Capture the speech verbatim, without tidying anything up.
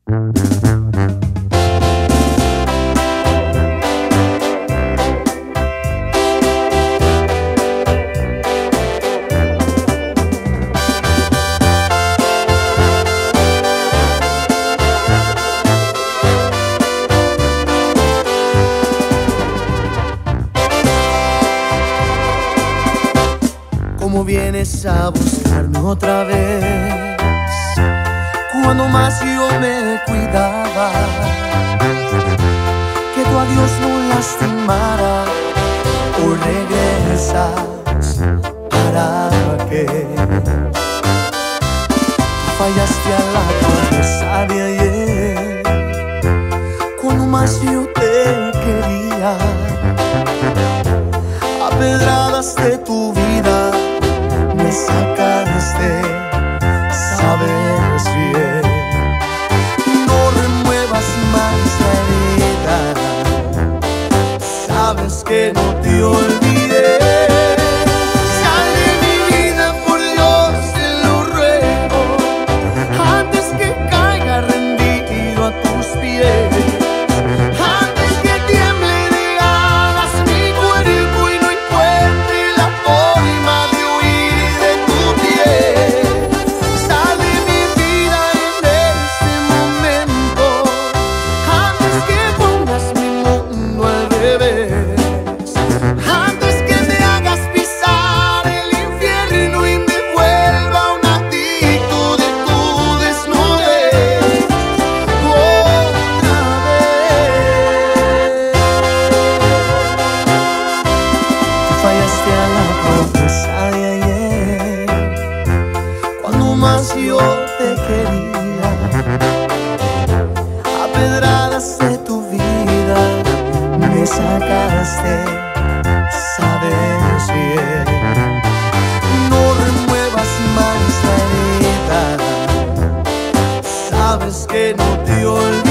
¿Cómo vienes a buscarme otra vez? Cuando más yo me cuidaba, que tu adiós no lastimara. O regresas, ¿para qué? Fallaste a la promesa de ayer, cuando más yo te quería. A pedradas de tu vida me sacaste, sabes bien. No remuevas más la herida, sabes que no te olvidé. Sal de mi vida, por Dios te lo ruego, antes que caiga rendido a tus pies. Fallaste a la promesa de ayer, cuando más yo te quería. A pedradas de tu vida me sacaste, sabes bien. No remuevas más la herida, sabes que no te olvido.